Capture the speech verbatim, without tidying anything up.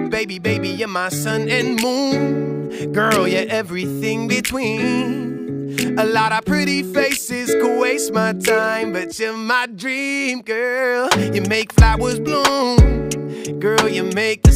baby, baby, you're my sun and moon. Girl, you're everything between. A lot of pretty faces could waste my time, but you're my dream, girl. You make flowers bloom. Girl, you make the